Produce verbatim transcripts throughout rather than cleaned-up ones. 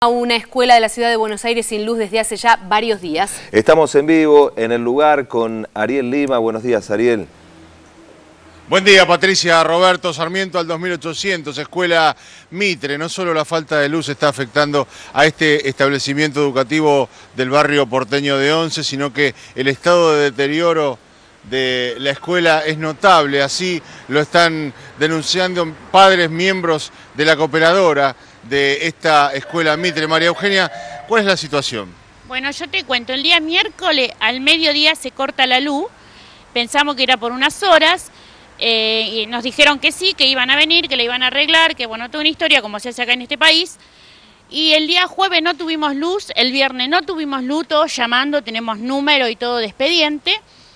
A una escuela de la ciudad de Buenos Aires sin luz desde hace ya varios días. Estamos en vivo en el lugar con Ariel Lima. Buenos días, Ariel. Buen día, Patricia. Roberto Sarmiento al dos mil ochocientos, escuela Mitre. No solo la falta de luz está afectando a este establecimiento educativo del barrio porteño de Once, sino que el estado de deterioro de la escuela es notable. Así lo están denunciando padres miembros de la cooperadora de esta escuela Mitre. María Eugenia, ¿cuál es la situación? Bueno, yo te cuento, el día miércoles al mediodía se corta la luz, pensamos que era por unas horas, eh, y nos dijeron que sí, que iban a venir, que la iban a arreglar, que bueno, toda una historia como se hace acá en este país, y el día jueves no tuvimos luz, el viernes no tuvimos luz, todos llamando, tenemos número y todo de expediente.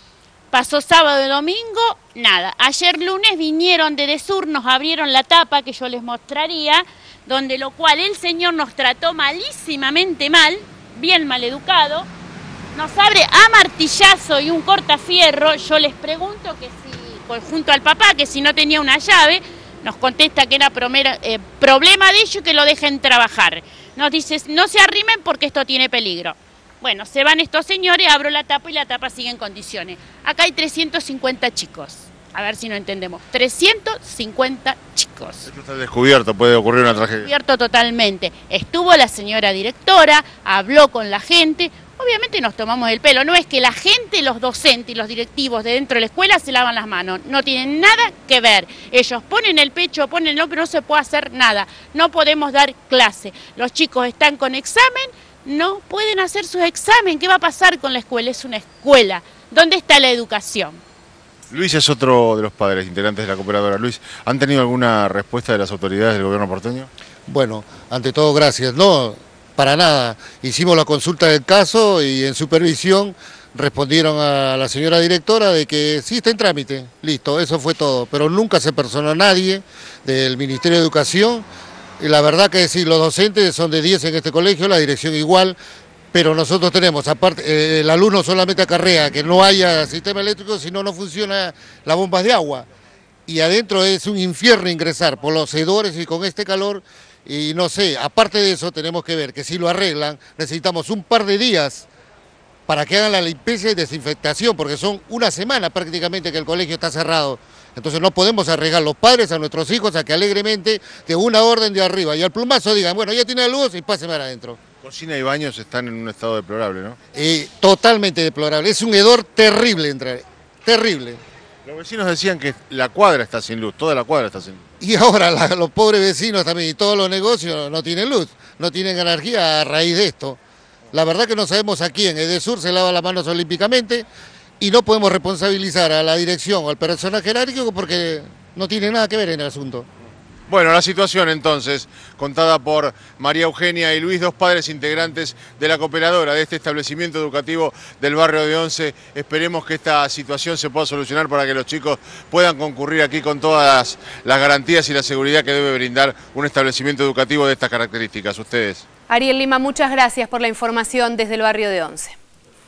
Pasó sábado y domingo, nada. Ayer lunes vinieron de Desur, nos abrieron la tapa que yo les mostraría, donde lo cual el señor nos trató malísimamente mal, bien mal educado, nos abre a martillazo y un cortafierro. Yo les pregunto que si, junto al papá, que si no tenía una llave, nos contesta que era promera, eh, problema de ellos y que lo dejen trabajar. Nos dice, no se arrimen porque esto tiene peligro. Bueno, se van estos señores, abro la tapa y la tapa sigue en condiciones. Acá hay trescientos cincuenta chicos. A ver si no entendemos. trescientos cincuenta chicos. Esto está descubierto, puede ocurrir una tragedia. Descubierto totalmente. Estuvo la señora directora, habló con la gente. Obviamente nos tomamos el pelo. No es que la gente, los docentes y los directivos de dentro de la escuela se lavan las manos. No tienen nada que ver. Ellos ponen el pecho, ponen lo que no se puede hacer nada. No podemos dar clase. Los chicos están con examen. No pueden hacer sus exámenes. ¿Qué va a pasar con la escuela? Es una escuela. ¿Dónde está la educación? Luis es otro de los padres integrantes de la cooperadora. Luis, ¿han tenido alguna respuesta de las autoridades del gobierno porteño? Bueno, ante todo gracias. No, para nada. Hicimos la consulta del caso y en supervisión respondieron a la señora directora de que sí está en trámite. Listo, eso fue todo. Pero nunca se personó a nadie del Ministerio de Educación. Y la verdad que sí, los docentes son de diez en este colegio, la dirección igual, pero nosotros tenemos, aparte, eh, el alumno solamente acarrea que no haya sistema eléctrico, si no, no funciona las bombas de agua. Y adentro es un infierno ingresar por los hedores y con este calor, y no sé, aparte de eso tenemos que ver que si lo arreglan, necesitamos un par de días para que hagan la limpieza y desinfectación, porque son una semana prácticamente que el colegio está cerrado. Entonces no podemos arriesgar los padres a nuestros hijos a que alegremente de una orden de arriba y al plumazo digan, bueno, ya tiene luz y pásenme adentro. Cocina y baños están en un estado deplorable, ¿no? Eh, totalmente deplorable, es un hedor terrible entrar, terrible. Los vecinos decían que la cuadra está sin luz, toda la cuadra está sin luz. Y ahora la, los pobres vecinos también y todos los negocios no tienen luz, no tienen energía a raíz de esto. La verdad que no sabemos a quién, Edesur se lava las manos olímpicamente y no podemos responsabilizar a la dirección o al personal jerárquico porque no tiene nada que ver en el asunto. Bueno, la situación entonces, contada por María Eugenia y Luis, dos padres integrantes de la cooperadora de este establecimiento educativo del barrio de Once. Esperemos que esta situación se pueda solucionar para que los chicos puedan concurrir aquí con todas las garantías y la seguridad que debe brindar un establecimiento educativo de estas características. Ustedes. Ariel Lima, muchas gracias por la información desde el barrio de Once.